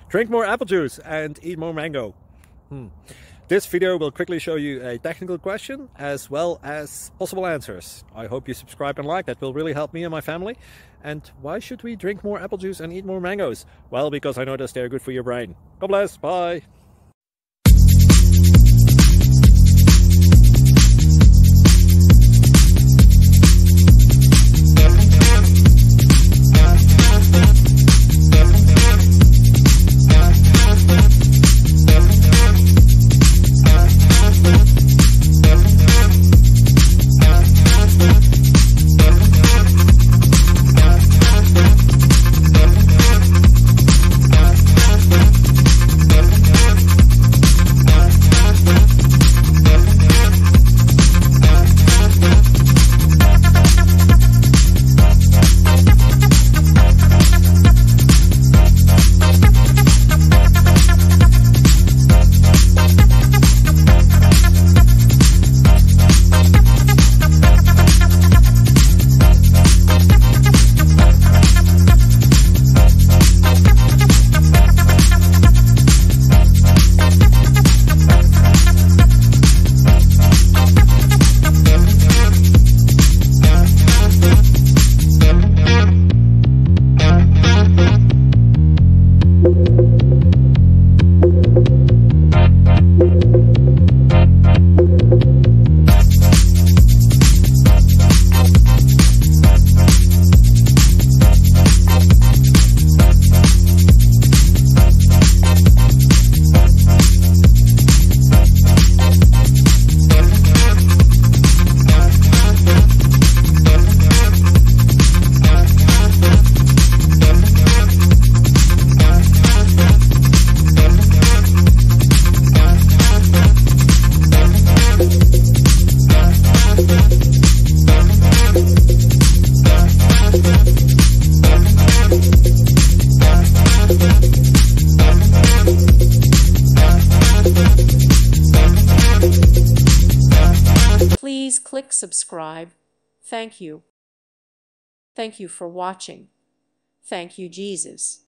Drink more apple juice and eat more mango. This video will quickly show you a technical question as well as possible answers. I hope you subscribe and like, that will really help me and my family. And why should we drink more apple juice and eat more mangoes? Well, because I noticed they're good for your brain. God bless, bye. Please click subscribe. Thank you. Thank you for watching. Thank you, Jesus.